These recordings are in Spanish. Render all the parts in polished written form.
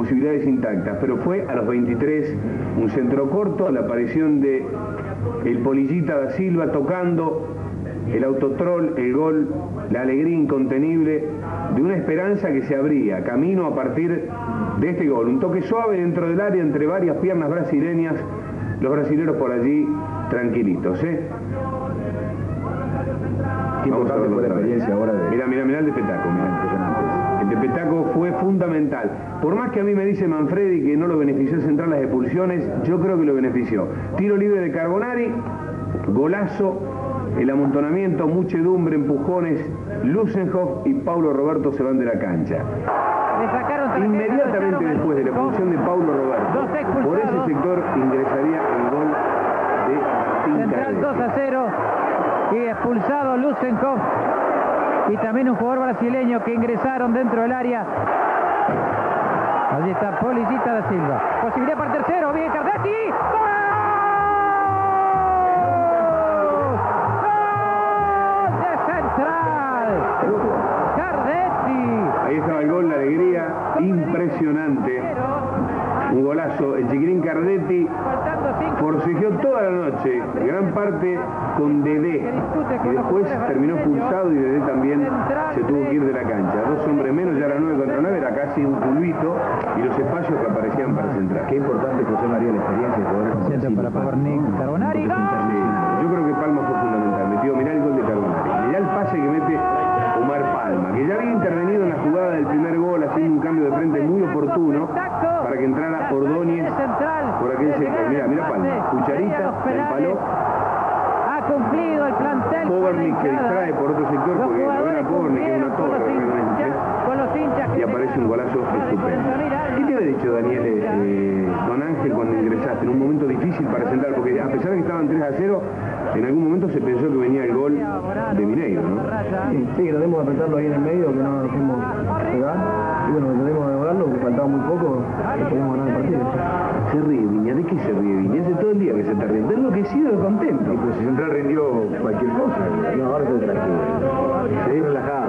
posibilidades intactas, pero fue a los 23 un centro corto, la aparición de el Polillita da Silva tocando el autotrol, el gol, la alegría incontenible de una esperanza que se abría camino a partir de este gol. Un toque suave dentro del área entre varias piernas brasileñas, los brasileños por allí tranquilitos, Vamos a ver la experiencia ahora de... Mirá el de Petaco, El de Petaco fue fundamental. Por más que a mí me dice Manfredi que no lo benefició Central las expulsiones, yo creo que lo benefició. Tiro libre de Carbonari, golazo, el amontonamiento, muchedumbre, empujones, Lusenhoff y Paulo Roberto se van de la cancha. Inmediatamente después de la expulsión de Paulo Roberto, por ese sector ingresaría el gol de Martín Central Cardetti. 2-0 y expulsado Lusenhoff y también un jugador brasileño que ingresaron dentro del área. Allí está Polillita da Silva. Posibilidad para el tercero, bien Cardetti. ¡Gol! Ahí estaba el gol, la alegría, impresionante. Un golazo, el chiquirín Cardetti forcejeó toda la noche, gran parte con Dedé, y después terminó expulsado y Dedé también se tuvo que ir de la cancha. Dos hombres menos, ya era 9 contra 9, era casi un pulvito, y los espacios que aparecían para Central. Qué importante, José María, la experiencia de poder... Centro para Pogornik, Carbonari. Sí, yo creo que Palma fue fundamental, metió, mirá el gol de Carbonari, mirá el pase que mete Omar Palma, que ya había intervenido en la jugada del primer gol haciendo un cambio de frente muy oportuno para que entrara Ordóñez por aquel sector. Mirá Palma, cucharita, el palo. Ha cumplido el plantel. Pogornik que distrae por otro sector porque lo ven a Pogornik, que es una torre realmente. Y aparece un golazo estupendo. ¿Qué te había dicho Daniel, don Ángel, cuando ingresaste? En un momento difícil para Central, porque a pesar de que estaban 3-0, en algún momento se pensó que venía el gol de Mineiro, ¿no? Sí, que tratemos de apretarlo ahí en el medio, que no nos dejemos pegar. Y bueno, tratemos de lograrlo, que faltaba muy poco, que podíamos ganar el partido. Se ríe Viña, ¿de qué se ríe Viña? Hace todo el día que se está riendo, está enloquecido de contento. Y pues si Central rindió cualquier cosa. No, ahora estoy tranquilo. Seguí relajado.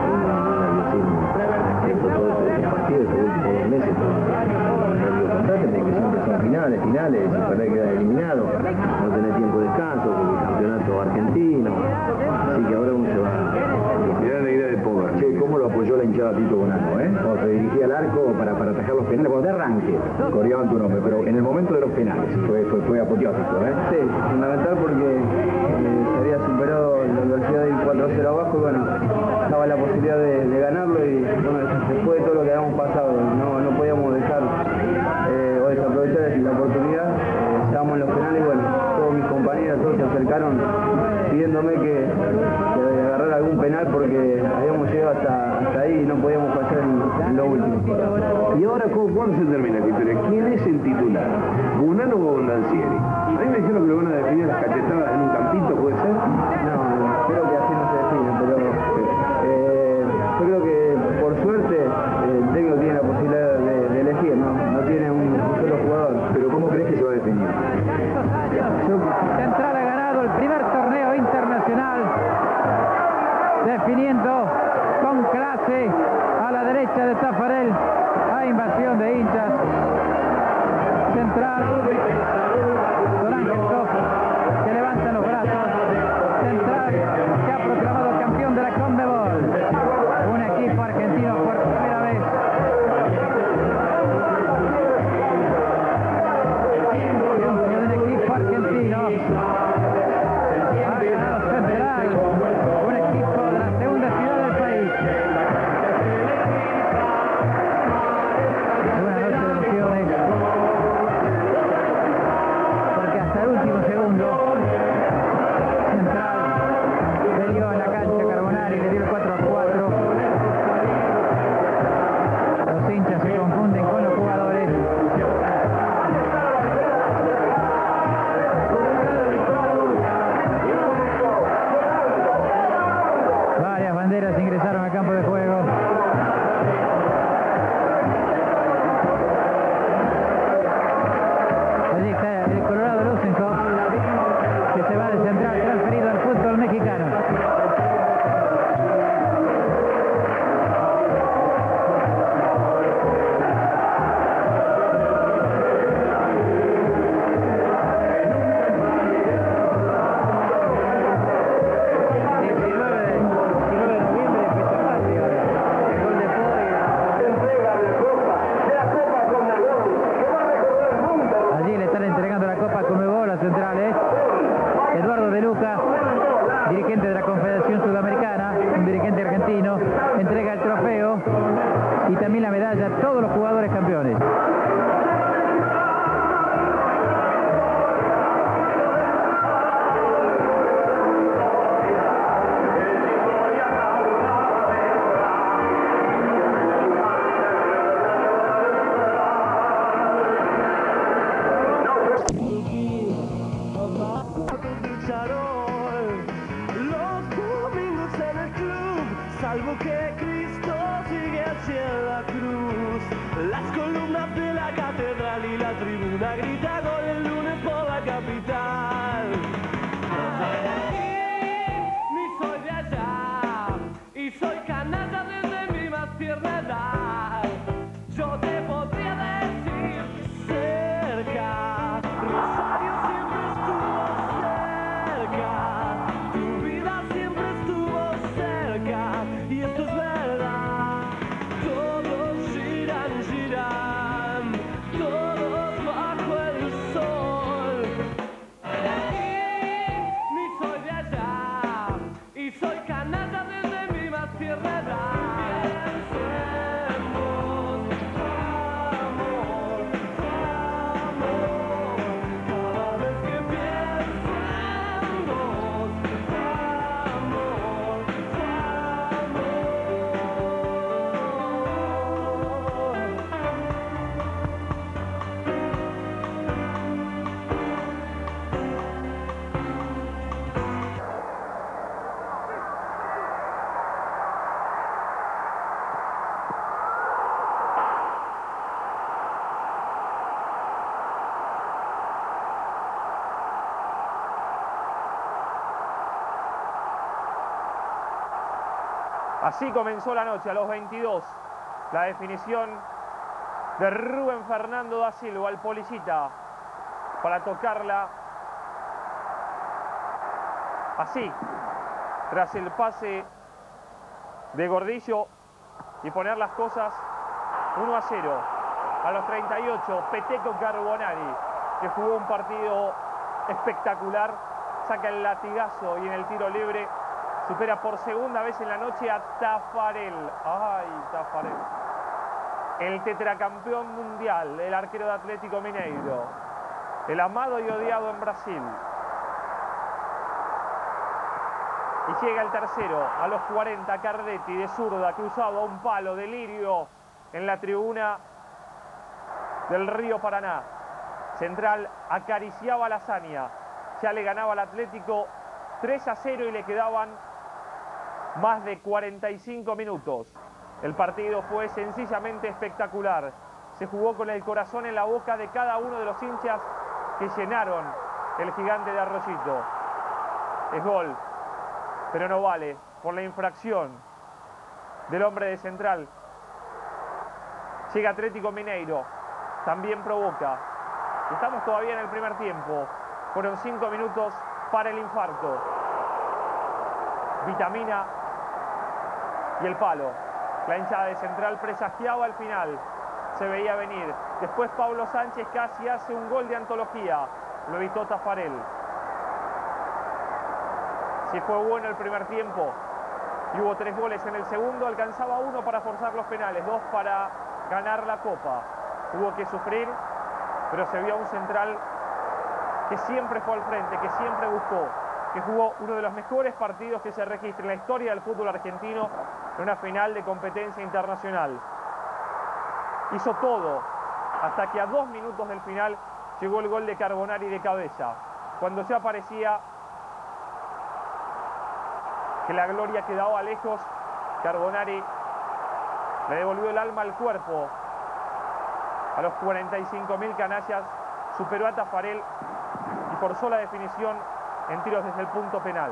Todo este partido, estos últimos 2 meses, porque siempre son finales, y para quedar eliminado, no tener tiempo de descanso, porque el campeonato argentino, así que ahora uno se va. Mirá la idea de Pogornik. Che, cómo lo apoyó la hinchada Tito Bonanno, cuando se dirigía al arco para atajar los penales, cuando te arranque, coreaban tu nombre, pero en el momento de los penales, fue apoteótico, Sí, fundamental porque se había superado la velocidad de ir 4-0 abajo, y bueno, estaba la posibilidad de ganarlo, y bueno, después de todo lo que habíamos pasado, no podíamos dejar o desaprovechar la oportunidad. Estábamos en los penales y bueno, todos mis compañeros, todos se acercaron pidiéndome que agarrara algún penal porque habíamos llegado hasta ahí y no podíamos pasar en lo último. ¿Y ahora cuándo se termina la historia? ¿Quién es el titular? ¿Bonanno o Bondancieri? A mí me dijeron que lo van a definir las cachetadas en un campito, ¿puede ser? No, creo que así no se define, pero yo creo que por suerte el técnico tiene la posibilidad de elegir, no tiene un solo jugador. ¿Pero cómo crees que se va a definir? Central ha ganado el primer torneo internacional, definiendo con clase a la derecha de Tafarel. Hay invasión de hinchas. Central, Don Ángel Sof, que levantan los brazos. Central, que ha proclamado campeón de la Conmebol. Un equipo argentino por primera vez. Un equipo argentino. Ha ganado Central, un equipo de la segunda ciudad del país. Una noche de emociones, porque hasta el último actuales campeones. Salvo que Cristo sigue hacia la cruz. Las columnas de la catedral y la tribuna grita gol el lunes por la capital. No soy de aquí, ni soy de allá, y soy canalla desde mi más tierna edad. Yo te podría decir cerca, Rosario siempre estuvo cerca, tu vida siempre estuvo cerca. Y esto es verdad, todos giran, giran, todos bajo el sol. De aquí, ni soy de allá, y soy canalla desde mi más tierna edad. Así comenzó la noche, a los 22. La definición de Rubén Fernando da Silva al Policita para tocarla así, tras el pase de Gordillo y poner las cosas 1-0. A los 38, Peteco Carbonari, que jugó un partido espectacular, saca el latigazo y en el tiro libre supera por segunda vez en la noche a Tafarel. ¡Ay, Tafarel! El tetracampeón mundial, el arquero de Atlético Mineiro. El amado y odiado en Brasil. Y llega el tercero, a los 40, Cardetti de zurda, cruzado a un palo, delirio en la tribuna del Río Paraná. Central acariciaba la hazaña. Ya le ganaba al Atlético 3-0 y le quedaban más de 45 minutos. El partido fue sencillamente espectacular. Se jugó con el corazón en la boca de cada uno de los hinchas que llenaron el Gigante de Arroyito. Es gol, pero no vale por la infracción del hombre de Central. Llega Atlético Mineiro, también provoca. Estamos todavía en el primer tiempo. Fueron 5 minutos para el infarto. Vitamina y el palo. La hinchada de Central presagiaba el final. Se veía venir. Después Pablo Sánchez casi hace un gol de antología. Lo evitó Tafarel. Si fue bueno el primer tiempo y hubo 3 goles en el segundo, alcanzaba 1 para forzar los penales, 2 para ganar la Copa. Hubo que sufrir, pero se vio a un Central que siempre fue al frente, que siempre buscó, que jugó uno de los mejores partidos que se registra en la historia del fútbol argentino en una final de competencia internacional. Hizo todo, hasta que a 2 minutos del final llegó el gol de Carbonari de cabeza, cuando ya parecía que la gloria quedaba lejos. Carbonari le devolvió el alma al cuerpo. A los 45.000 canallas superó a Tafarel y forzó la definición en tiros desde el punto penal.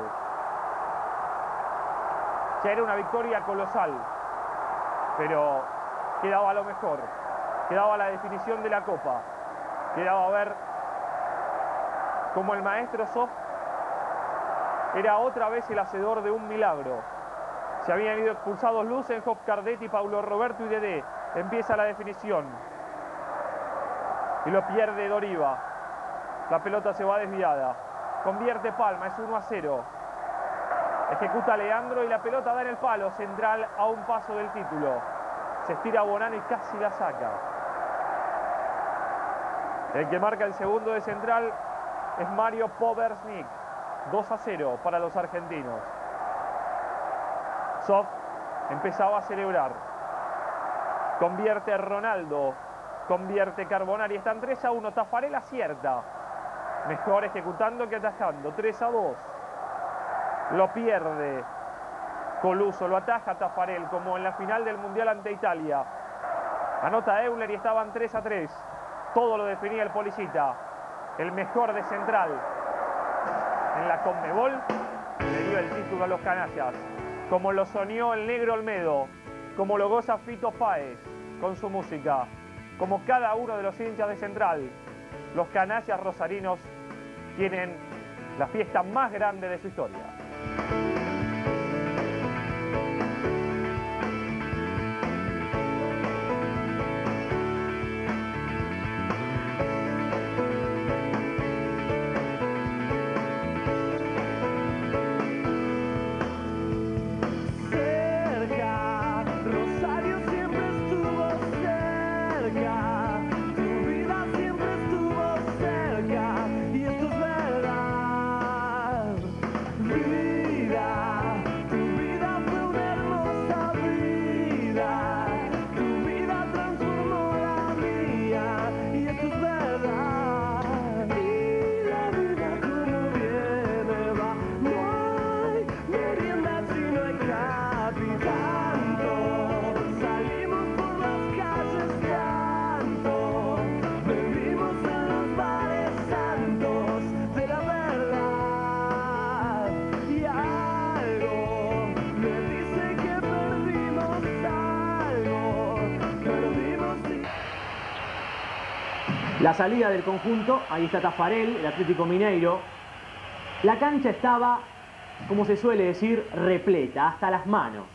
Ya era una victoria colosal, pero quedaba lo mejor. Quedaba la definición de la Copa. Quedaba ver cómo el maestro Sof era otra vez el hacedor de un milagro. Se habían ido expulsados Lusenhoff, Cardetti, Paulo Roberto y Dedé. Empieza la definición. Y lo pierde Doriva. La pelota se va desviada. Convierte Palma, es 1-0. Ejecuta Leandro y la pelota da en el palo. Central a un paso del título. Se estira Bonano y casi la saca. El que marca el segundo de Central es Mario Poversnik. 2-0 para los argentinos. Sof empezaba a celebrar. Convierte Ronaldo. Convierte Carbonari. Están 3-1. Taffarel acierta. Mejor ejecutando que atajando. 3-2. Lo pierde Coluso. Lo ataja Taffarel como en la final del Mundial ante Italia. Anota Euler y estaban 3-3. Todo lo definía el Policita. El mejor de Central en la Conmebol. Le dio el título a los canallas. Como lo soñó el negro Olmedo. Como lo goza Fito Páez con su música. Como cada uno de los hinchas de Central. Los canallas rosarinos tienen la fiesta más grande de su historia. La salida del conjunto, ahí está Taffarel, el Atlético Mineiro. La cancha estaba, como se suele decir, repleta, hasta las manos.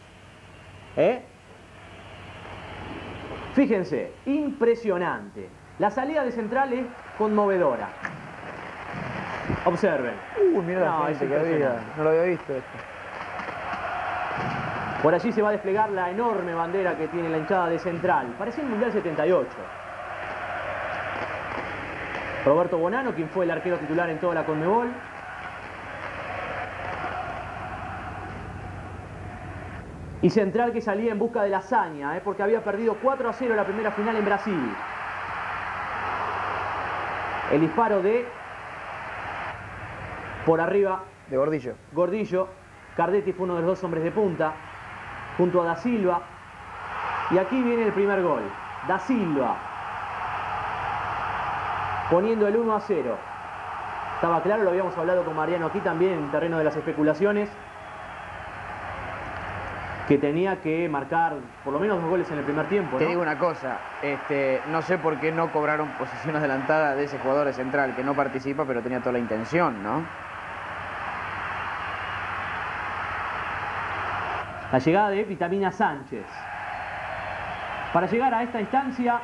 Fíjense, impresionante. La salida de Central es conmovedora. Observen. Mira la gente que había, no lo había visto esto. Por allí se va a desplegar la enorme bandera que tiene la hinchada de Central. Parece el Mundial 78. Roberto Bonano, quien fue el arquero titular en toda la Conmebol. Y Central que salía en busca de la hazaña, porque había perdido 4-0 la primera final en Brasil. El disparo de... por arriba. De Gordillo. Gordillo. Cardetti fue uno de los dos hombres de punta, junto a Da Silva. Y aquí viene el primer gol. Da Silva. Poniendo el 1-0. Estaba claro, lo habíamos hablado con Mariano aquí también en terreno de las especulaciones, que tenía que marcar por lo menos 2 goles en el primer tiempo, ¿no? Te digo una cosa, no sé por qué no cobraron posición adelantada de ese jugador de Central que no participa, pero tenía toda la intención, ¿no? La llegada de Vitamina Sánchez. Para llegar a esta instancia,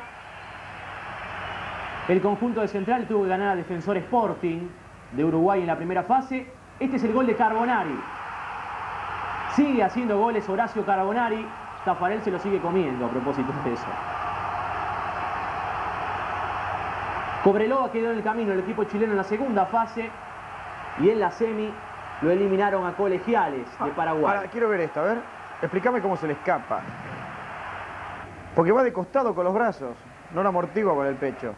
el conjunto de Central tuvo que ganar a Defensor Sporting de Uruguay en la primera fase. Este es el gol de Carbonari. Sigue haciendo goles Horacio Carbonari. Taffarel se lo sigue comiendo a propósito de eso. Cobreloa quedó en el camino el equipo chileno en la segunda fase. Y en la semi lo eliminaron a Colegiales de Paraguay. Ahora, quiero ver esto, a ver. Explícame cómo se le escapa. Porque va de costado con los brazos. No lo amortigua con el pecho.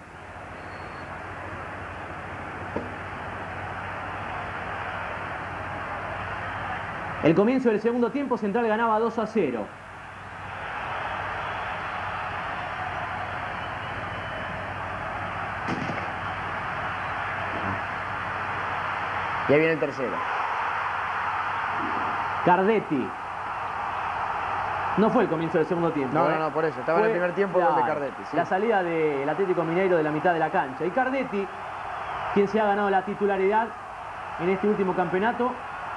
El comienzo del segundo tiempo, Central ganaba 2-0. Y ahí viene el tercero. Cardetti. No fue el comienzo del segundo tiempo. No, por eso. Estaba en el primer tiempo donde Cardetti. Sí. La salida del Atlético Mineiro de la mitad de la cancha. Y Cardetti, quien se ha ganado la titularidad en este último campeonato,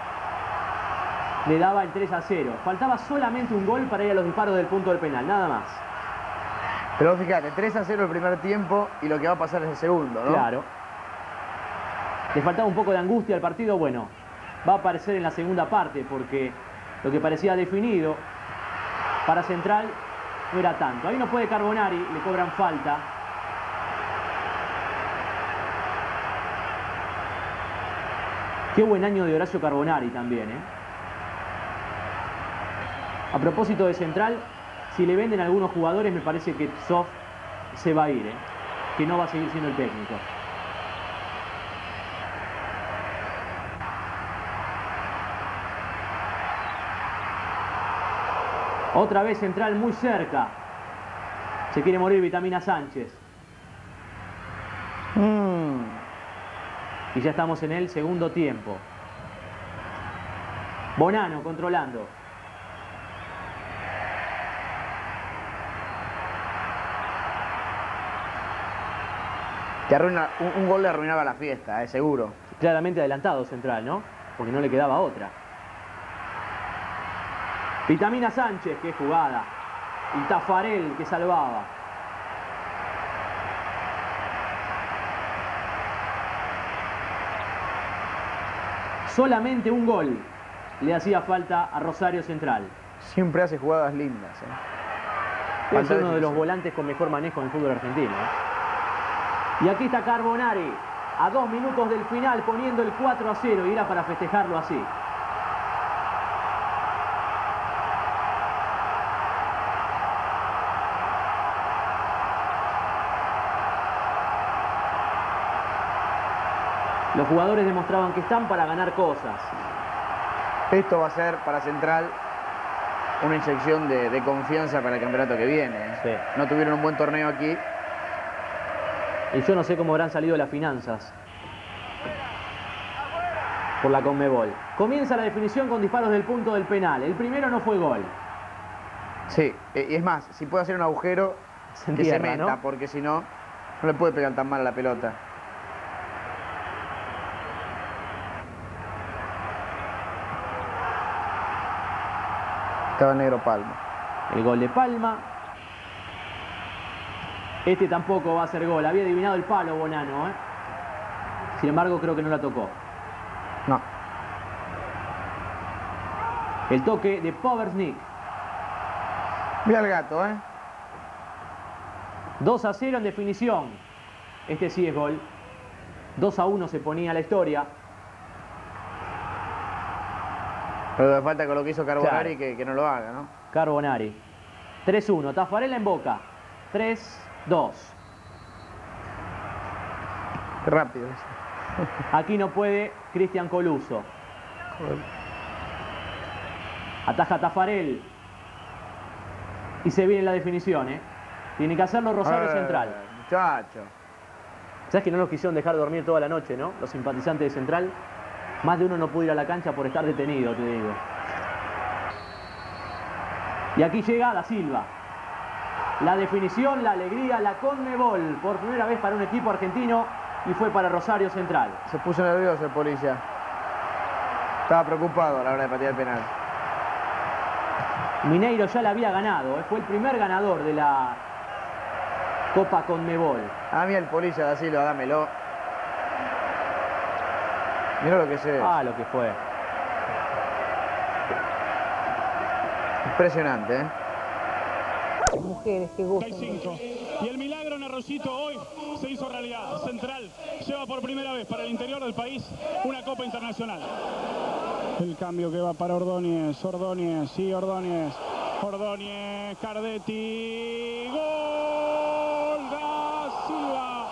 le daba el 3-0. Faltaba solamente un gol para ir a los disparos del punto del penal, nada más. Pero fíjate, 3-0 el primer tiempo y lo que va a pasar es el segundo, ¿no? Claro. Le faltaba un poco de angustia al partido. Bueno, va a aparecer en la segunda parte porque lo que parecía definido para Central no era tanto. Ahí no puede Carbonari, le cobran falta. Qué buen año de Horacio Carbonari también, ¿eh? A propósito de central, si le venden a algunos jugadores, me parece que Zoff se va a ir, ¿eh? Que no va a seguir siendo el técnico. Otra vez central muy cerca. Se quiere morir Vitamina Sánchez. Y ya estamos en el segundo tiempo. Bonano controlando. Te arruina, un gol le arruinaba la fiesta, seguro. Claramente adelantado central, ¿no? Porque no le quedaba otra. Vitamina Sánchez, qué jugada. Y Tafarel, que salvaba. Solamente un gol le hacía falta a Rosario Central. Siempre hace jugadas lindas. Es uno de los volantes con mejor manejo en el fútbol argentino. Y aquí está Carbonari, a 2 minutos del final, poniendo el 4-0 y era para festejarlo así. Los jugadores demostraban que están para ganar cosas. Esto va a ser para Central una inyección de confianza para el campeonato que viene. Sí. No tuvieron un buen torneo aquí. Y yo no sé cómo habrán salido las finanzas por la Conmebol. Comienza la definición con disparos del punto del penal. El primero no fue gol. Sí, y es más, si puede hacer un agujero, que se meta, ¿no? Porque si no, no le puede pegar tan mal a la pelota. Estaba negro Palma. El gol de Palma. Este tampoco va a ser gol. Había adivinado el palo Bonano, ¿eh? Sin embargo, creo que no la tocó. No. El toque de Poversnik. Mira el gato, ¿eh? 2-0 en definición. Este sí es gol. 2-1 se ponía la historia. Pero le falta con lo que hizo Carbonari, claro, que no lo haga, ¿no? Carbonari. 3-1. Tafarela en Boca. 3-2. Qué rápido. Aquí no puede Cristian Coluso. Ataja Tafarel. Y se viene la definición, ¿eh? Tiene que hacerlo Rosario Central. Muchacho. ¿Sabes que no los quisieron dejar dormir toda la noche, no? Los simpatizantes de Central. Más de uno no pudo ir a la cancha por estar detenido, te digo. Y aquí llega Da Silva. La definición, la alegría, la Conmebol. Por primera vez para un equipo argentino y fue para Rosario Central. Se puso nervioso el policía. Estaba preocupado a la hora de patear el penal. Mineiro ya la había ganado. Fue el primer ganador de la Copa Conmebol. A mí el policía Da Silva, dámelo. Mira lo que se ve. Ah, lo que fue. Impresionante, ¿eh? Mujeres, qué gusto. 35. Y el milagro en Arroyito hoy se hizo realidad. Central lleva por primera vez para el interior del país una Copa Internacional. El cambio que va para Ordóñez, sí, Ordóñez, Cardetti, gol, Da Silva,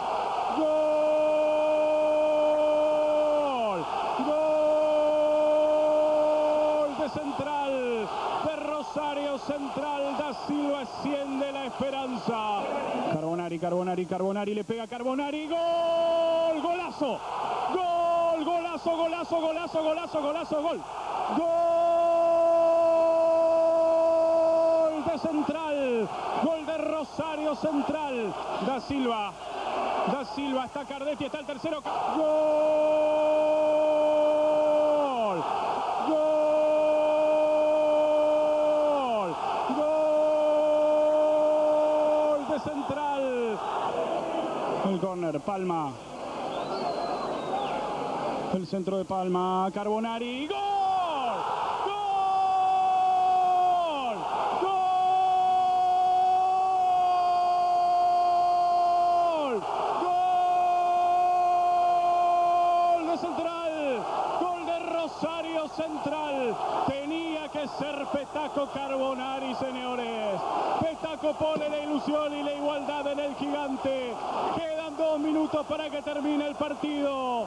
gol de Central, de Rosario Central, Da Silva asciende la esperanza. Carbonari, le pega Carbonari, gol, golazo, gol, golazo, gol. Gol de Central, gol de Rosario Central. Da Silva, está Cardetti, está el tercero. Gol, gol de Central. El córner, Palma. El centro de Palma, Carbonari, ¡gol! ¡Gol! ¡Gol! ¡Gol de Central! ¡Gol Petaco Carbonari, señores. Petaco pone la ilusión y la igualdad en el gigante. Quedan 2 minutos para que termine el partido.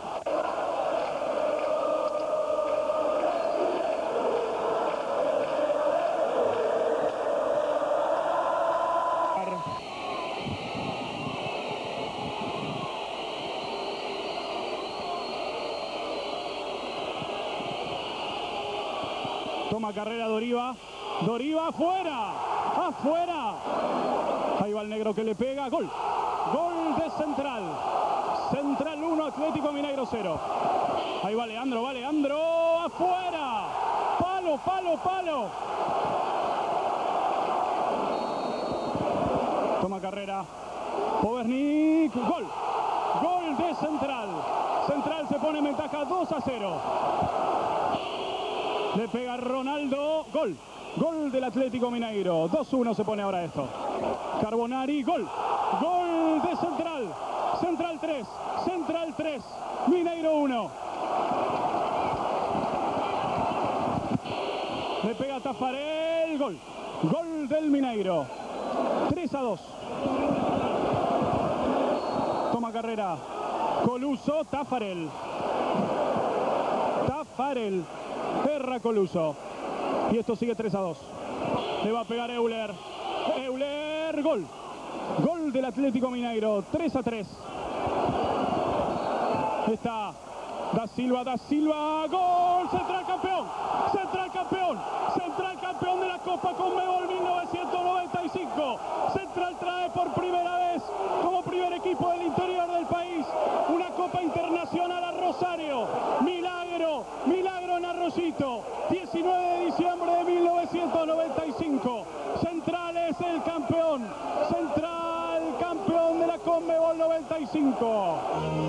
Toma carrera Doriva. Doriva afuera. Afuera. Ahí va el negro que le pega. Gol. Gol de Central. Central 1, Atlético Mineiro 0. Ahí va Leandro. Va Leandro. Afuera. Palo, palo, palo. Toma carrera. Povernik. Gol. Gol de Central. Central se pone en ventaja 2-0. Le pega Ronaldo, gol. Gol del Atlético Mineiro. 2-1 se pone ahora esto. Carbonari, gol. Gol de Central. Central 3. Central 3. Mineiro 1. Le pega Tafarel, gol. Gol del Mineiro. 3-2. Toma carrera. Coluso, Tafarel. Tafarel. Erra Coluso. Y esto sigue 3-2. Le va a pegar Euler. Euler, gol. Gol del Atlético Mineiro. 3-3. Está Da Silva, Da Silva. Gol. Central campeón. Central campeón. Central campeón de la Copa Conmebol 1995. Central trae por primera vez como primer equipo del interior del país una Copa Internacional a Rosario. Milagro. Milagro en Arroyito. 19 de diciembre de 1995. Central es el campeón. Central campeón de la Conmebol 95.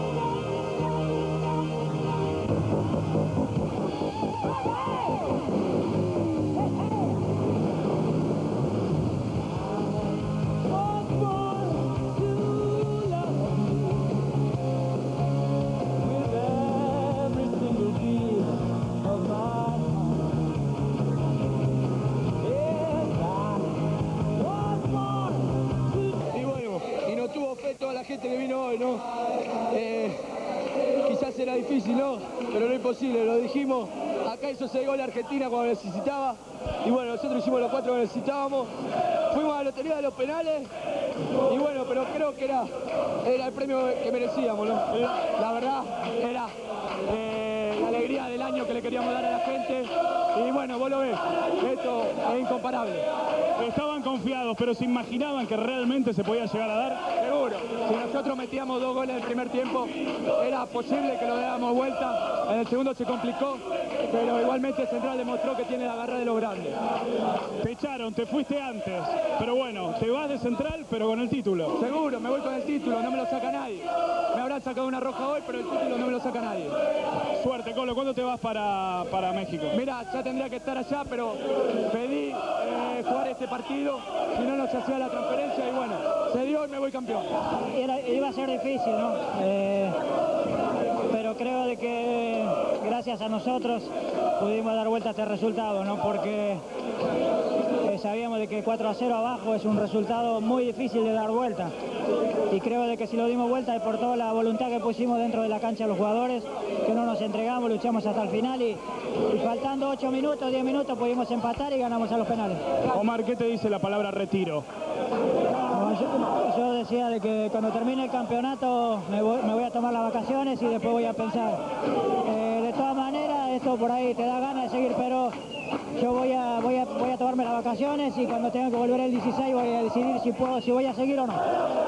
Toda la gente que vino hoy, ¿no? Quizás era difícil, ¿no? Pero no imposible, lo dijimos. Acá hizo 6 goles Argentina cuando necesitaba. Y bueno, nosotros hicimos los 4 que necesitábamos. Fuimos a la lotería de los penales. Y bueno, pero creo que era el premio que merecíamos, ¿no? La verdad, era la alegría del año que le queríamos dar a la gente. Y bueno, vos lo ves, esto es incomparable. Estaban confiados, pero se imaginaban que realmente se podía llegar a dar. Seguro, si nosotros metíamos 2 goles en el primer tiempo, era posible que lo diéramos vuelta. En el segundo se complicó, pero igualmente Central demostró que tiene la garra de los grandes. Te echaron, te fuiste antes, pero bueno, te vas de Central, pero con el título. Seguro, me voy con el título, no me lo saca nadie. Me habrán sacado una roja hoy, pero el título no me lo saca nadie. Suerte, Colo, ¿cuándo te vas para México? Mira, ya tendría que estar allá, pero pedí jugar este partido, si no, no se hacía la transferencia y bueno, se dio y me voy campeón. Iba a ser difícil, ¿no? Pero creo de que gracias a nosotros pudimos dar vuelta a este resultado, ¿no? Porque sabíamos de que 4-0 abajo es un resultado muy difícil de dar vuelta. Y creo de que si lo dimos vuelta es por toda la voluntad que pusimos dentro de la cancha los jugadores, que no nos entregamos, luchamos hasta el final y faltando 8 minutos, 10 minutos pudimos empatar y ganamos a los penales. Omar, ¿qué te dice la palabra retiro? Yo decía de que cuando termine el campeonato me voy a tomar las vacaciones y después voy a pensar. De todas maneras, esto por ahí te da ganas de seguir, pero yo voy a tomarme las vacaciones y cuando tenga que volver el 16 voy a decidir si voy a seguir o no.